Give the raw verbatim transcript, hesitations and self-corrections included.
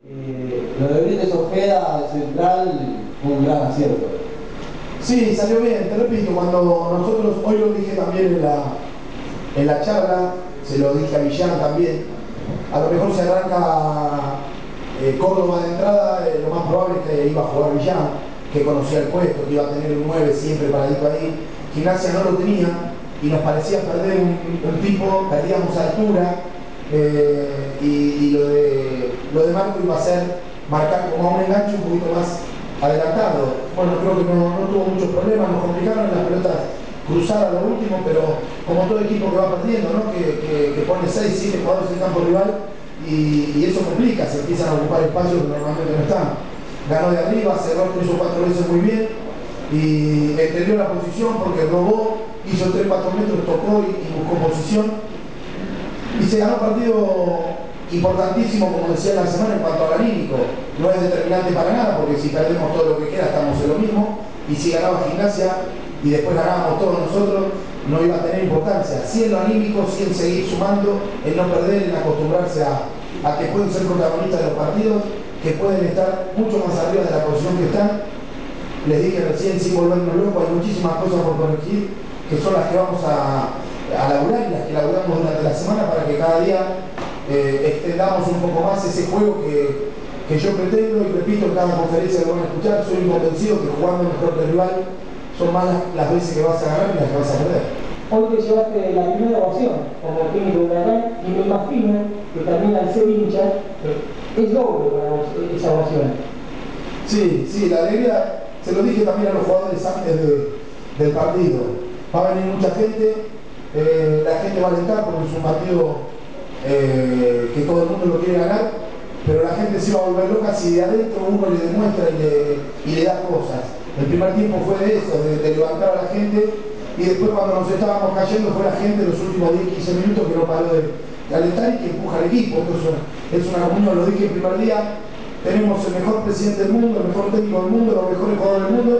Eh, lo de Brites Ojeda de central fue un gran acierto. Sí, salió bien, te repito, cuando nosotros, hoy lo dije también en la, en la charla, se lo dije a Villán también, a lo mejor se arranca eh, Córdoba de entrada, eh, lo más probable es que iba a jugar Villán, que conocía el puesto, que iba a tener un nueve siempre paradito ahí. Gimnasia no lo tenía y nos parecía perder un, un tipo, perdíamos altura, eh, y, y lo, de, lo de Marco iba a ser marcar como a un enganche un poquito más adelantado. Bueno, creo que no, no tuvo muchos problemas, nos complicaron las pelotas cruzadas a lo último, pero como todo equipo que va perdiendo, ¿no? que, que, que pone seis, siete jugadores en campo rival y, y eso complica, se empiezan a ocupar espacios que normalmente no están. Ganó de arriba, cerró tres o cuatro veces muy bien y entendió la posición porque robó, hizo tres cuatro metros, tocó y, y buscó posición y se ganó un partido importantísimo, como decía en la semana, en cuanto al anímico. No es determinante para nada, porque si perdemos todo lo que queda estamos en lo mismo, y si ganaba Gimnasia y después ganábamos todos nosotros, no iba a tener importancia. Sí en lo anímico, sí en seguir sumando, en no perder, en acostumbrarse a, a que pueden ser protagonistas de los partidos, que pueden estar mucho más arriba de la posición que están. Les dije recién, sin volvernos locos, hay muchísimas cosas por corregir, que son las que vamos a, a laburar y las que laburamos durante la semana para que cada día eh, extendamos un poco más ese juego que, que yo pretendo y repito en cada conferencia que van a escuchar. Soy convencido que jugando mejor que el rival son más las, las veces que vas a ganar y las que vas a perder. Hoy te llevaste la primera ovación como técnico de Huracán y me imagino que también al ser hincha es doble para vos esa ovación. Sí, sí, la alegría, se lo dije también a los jugadores antes de, del partido. Va a venir mucha gente, eh, la gente va a alentar porque es un partido eh, que todo el mundo lo quiere ganar, pero la gente se va a volver loca si de adentro uno le demuestra y le, y le da cosas. El primer tiempo fue de eso, de, de levantar a la gente, y después cuando nos estábamos cayendo fue la gente los últimos diez quince minutos que no paró de, de alentar y que empuja al equipo. Entonces es una comunión, lo dije el primer día, tenemos el mejor presidente del mundo, el mejor técnico del mundo, los mejores jugadores del mundo,